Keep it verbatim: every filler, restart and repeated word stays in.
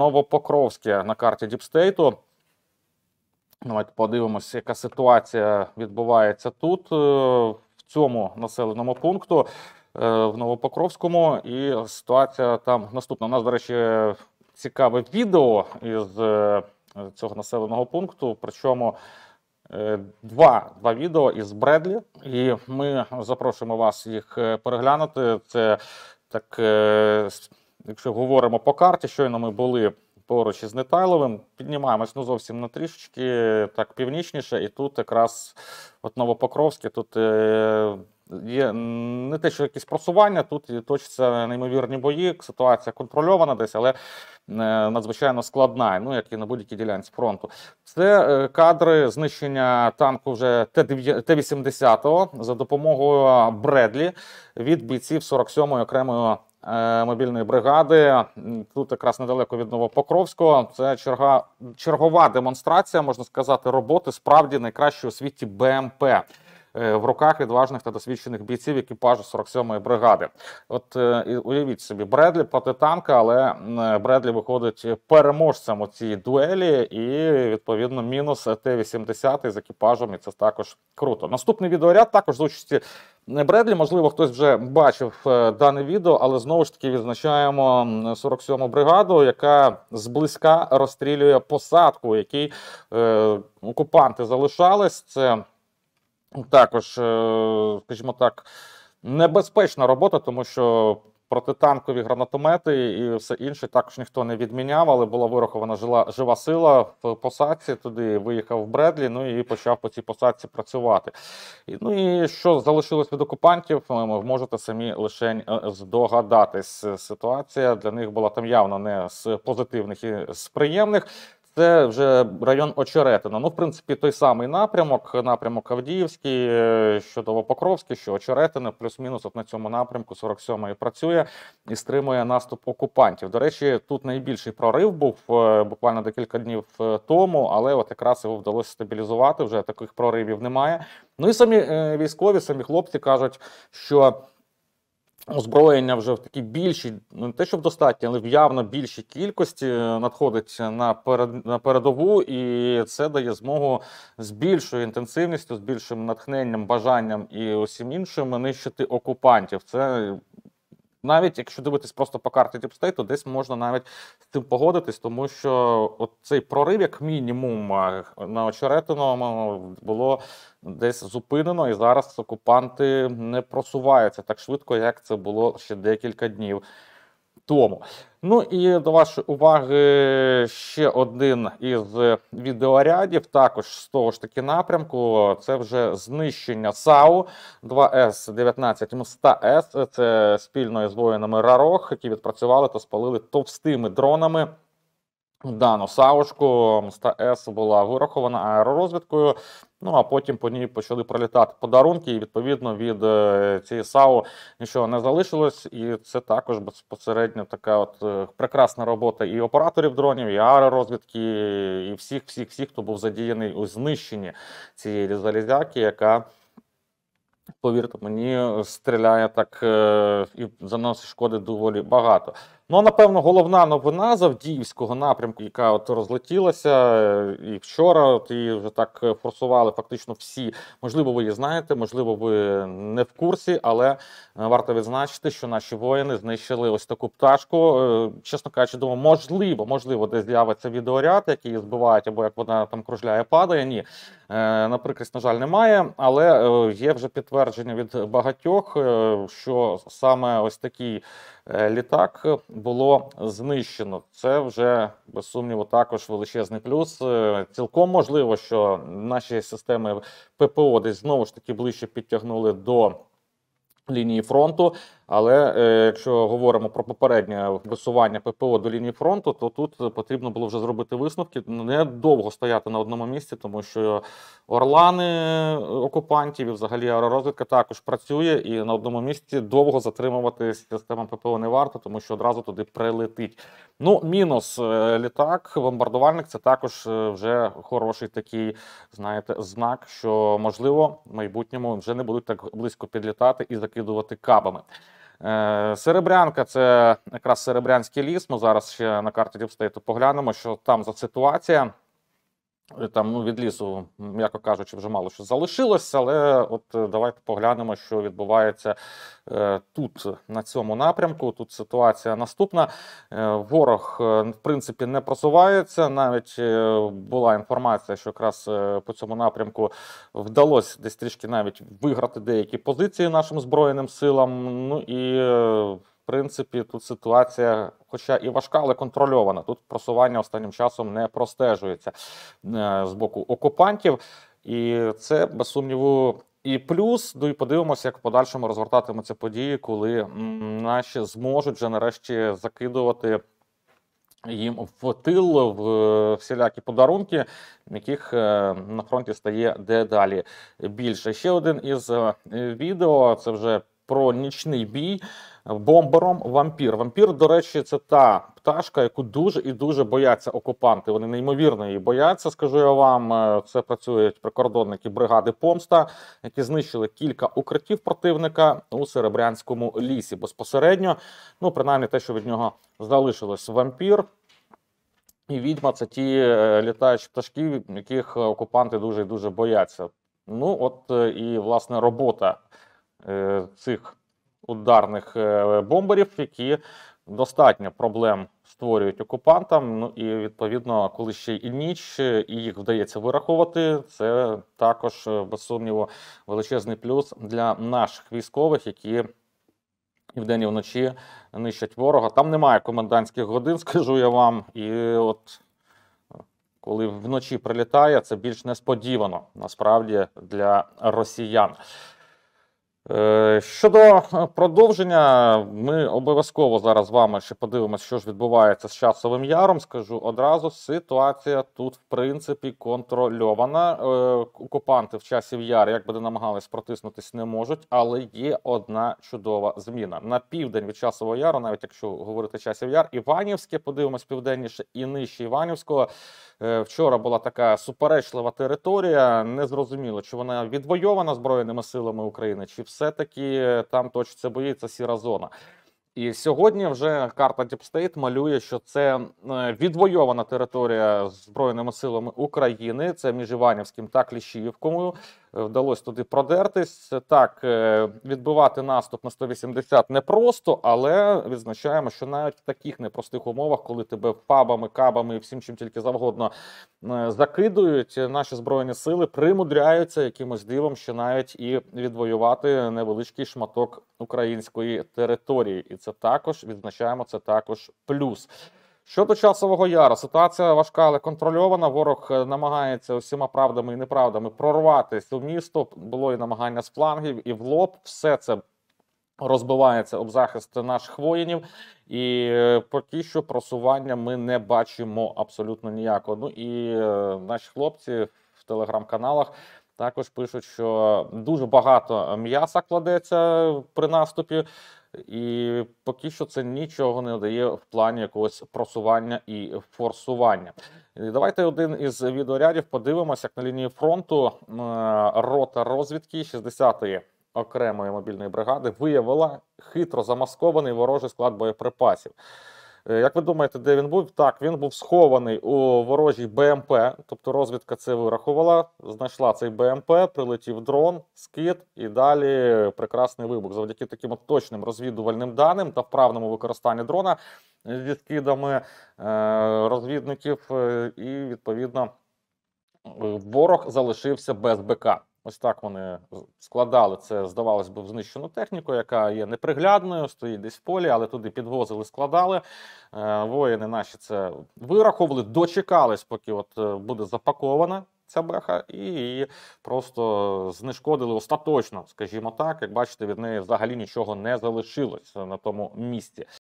Новопокровське на карті Діпстейту. Давайте подивимося, яка ситуація відбувається тут, в цьому населеному пункту, в Новопокровському. І ситуація там наступна. У нас, до речі, цікаве відео із цього населеного пункту, причому два, два відео із Бредлі. І ми запрошуємо вас їх переглянути. Це так, якщо говоримо по карті, щойно ми були поруч із Нетайловим, піднімаємось ну зовсім на трішечки так північніше, і тут якраз от Новопокровське, тут е, є не те, що якісь просування, тут точаться неймовірні бої, ситуація контрольована десь, але е, надзвичайно складна, ну як і на будь-якій ділянці фронту. Це е, кадри знищення танку вже Т вісімдесят за допомогою Бредлі від бійців сорок сьомої окремої мобільної бригади. Тут якраз недалеко від Новопокровського. Це черга, чергова демонстрація, можна сказати, роботи справді найкращої у світі Б М П в руках відважних та досвідчених бійців екіпажу сорок сьомої бригади. От уявіть собі, Бредлі проти танка, але Бредлі виходить переможцем у цій дуелі і, відповідно, мінус Т вісімдесят з екіпажем, і це також круто. Наступний відеоряд також з участі Бредлі, можливо, хтось вже бачив дане відео, але знову ж таки відзначаємо сорок сьому бригаду, яка зблизька розстрілює посадку, якій е, окупанти залишались. Це також, е, скажімо так, небезпечна робота, тому що протитанкові гранатомети і все інше також ніхто не відміняв, але була вирахована жила, жива сила в посадці, туди виїхав Бредлі, ну і почав по цій посадці працювати. І, ну і що залишилось від окупантів, ви можете самі лише здогадатись. Ситуація для них була там явно не з позитивних і з приємних. Це вже район Очеретина. Ну, в принципі, той самий напрямок, напрямок Авдіївський, що Новопокровський, що Очеретина, плюс-мінус от на цьому напрямку сорок сьома і працює і стримує наступ окупантів. До речі, тут найбільший прорив був буквально декілька днів тому, але от якраз його вдалося стабілізувати, вже таких проривів немає. Ну і самі військові, самі хлопці кажуть, що озброєння вже в такій більшій, не те, що в достатній, але в явно більшій кількості надходить на, перед, на передову, і це дає змогу з більшою інтенсивністю, з більшим натхненням, бажанням і усім іншим нищити окупантів. Це навіть якщо дивитись просто по карті Діпстейту, десь можна навіть з цим погодитись, тому що от цей прорив, як мінімум, на Очеретино було десь зупинено, і зараз окупанти не просуваються так швидко, як це було ще декілька днів тому. Ну і до вашої уваги ще один із відеорядів, також з того ж таки напрямку. Це вже знищення САУ два С дев'ятнадцять Мста С. Це спільно із воїнами Рарох, які відпрацювали та спалили товстими дронами дану САУшку. Мста С була вирахована аеророзвідкою, ну а потім по ній почали пролітати подарунки, і відповідно від е, цієї САУ нічого не залишилось. І це також безпосередньо така от е, прекрасна робота і операторів дронів, і аеророзвідки, і всіх-всіх-всіх, хто був задіяний у знищенні цієї залізяки, яка, повірте мені, стріляє так е, і заносить шкоди доволі багато. Ну, а, напевно, головна новина з Авдіївського напрямку, яка от розлетілася і вчора, от її вже так форсували фактично всі. Можливо, ви її знаєте, можливо, ви не в курсі, але варто відзначити, що наші воїни знищили ось таку пташку. Чесно кажучи, думаю, можливо, можливо, десь з'явиться відеоряд, який збивають, або як вона там кружляє, падає. Ні, на прикрість, на жаль, немає, але є вже підтвердження від багатьох, що саме ось такий літак було знищено. Це вже, без сумніву, також величезний плюс. Цілком можливо, що наші системи ППО десь знову ж таки ближче підтягнули до лінії фронту, але е, якщо говоримо про попереднє висування ППО до лінії фронту, то тут потрібно було вже зробити висновки, не довго стояти на одному місці, тому що орлани окупантів і взагалі аеророзвідка також працює, і на одному місці довго затримувати систему ППО не варто, тому що одразу туди прилетить. Ну, мінус літак, бомбардувальник, це також вже хороший такий, знаєте, знак, що, можливо, в майбутньому вже не будуть так близько підлітати і закидувати кабами. Е, Серебрянка – це якраз Серебрянський ліс. Ми зараз ще на карті Діпстейту поглянемо, що там за ситуація. Там, ну, від лісу, м'яко кажучи, вже мало що залишилось, але от давайте поглянемо, що відбувається е, тут, на цьому напрямку. Тут ситуація наступна. Е, ворог, е, в принципі, не просувається. Навіть е, була інформація, що якраз е, по цьому напрямку вдалося десь трішки навіть виграти деякі позиції нашим Збройним силам. Ну і е, в принципі, тут ситуація, хоча і важка, але контрольована. Тут просування останнім часом не простежується е, з боку окупантів. І це, без сумніву, і плюс. Ну і подивимося, як в подальшому розвертатимуться події, коли м, наші зможуть вже нарешті закидувати їм в тил, в всілякі подарунки, яких е, на фронті стає дедалі більше. Ще один із е, відео, це вже про нічний бій бомбером «Вампір». «Вампір», до речі, це та пташка, яку дуже і дуже бояться окупанти. Вони неймовірно її бояться, скажу я вам. Це працюють прикордонники бригади «Помста», які знищили кілька укриттів противника у Серебрянському лісі безпосередньо. Ну, принаймні те, що від нього залишилось. «Вампір» і «Відьма» – це ті літаючі пташки, яких окупанти дуже і дуже бояться. Ну, от і, власне, робота е, цих ударних бомберів, які достатньо проблем створюють окупантам. Ну і, відповідно, коли ще і ніч, і їх вдається вираховувати, це також, без сумніву, величезний плюс для наших військових, які і вдень, і вночі нищать ворога. Там немає комендантських годин, скажу я вам. І от коли вночі прилітає, це більш несподівано, насправді, для росіян. Щодо продовження, ми обов'язково зараз з вами ще подивимося, що ж відбувається з Часовим Яром. Скажу одразу, ситуація тут, в принципі, контрольована. Окупанти в Часів Яр, як би не намагались протиснутись, не можуть, але є одна чудова зміна. На південь від Часового Яру, навіть якщо говорити Часів Яр, Іванівське, подивимось південніше і нижче Іванівського. Вчора була така суперечлива територія, не зрозуміло, чи вона відвойована Збройними силами України, чи все-таки там точиться бої, це сіра зона. І сьогодні вже карта Діпстейт малює, що це відвойована територія Збройними силами України, це між Іванівським та Кліщіївкою. Вдалося туди продертись. Так, відбивати наступ на сто вісімдесят непросто, але відзначаємо, що навіть в таких непростих умовах, коли тебе фабами, кабами і всім, чим тільки завгодно закидують, наші Збройні сили примудряються якимось дивом ще навіть і відвоювати невеличкий шматок української території. І це також, відзначаємо, це також плюс. Щодо Часового Яру, ситуація важка, але контрольована. Ворог намагається усіма правдами і неправдами прорватися у місто. Було і намагання з флангів, і в лоб. Все це розбивається об захист наших воїнів. І поки що просування ми не бачимо абсолютно ніякого. Ну і наші хлопці в телеграм-каналах також пишуть, що дуже багато м'яса кладеться при наступі. І поки що це нічого не дає в плані якогось просування і форсування. І давайте один із відеорядів подивимося, як на лінії фронту рота розвідки шістдесятої окремої мобільної бригади виявила хитро замаскований ворожий склад боєприпасів. Як ви думаєте, де він був? Так, він був схований у ворожій БМП, тобто розвідка це вирахувала, знайшла цей БМП, прилетів дрон, скид і далі прекрасний вибух. Завдяки таким от точним розвідувальним даним та вправному використанню дрона зі скидами розвідників і, відповідно, ворог залишився без БК. Ось так вони складали це, здавалось би, в знищену техніку, яка є неприглядною, стоїть десь в полі, але туди підвозили, складали. Воїни наші це вираховували, дочекались, поки от буде запакована ця беха, і її просто знешкодили остаточно, скажімо так. Як бачите, від неї взагалі нічого не залишилось на тому місці.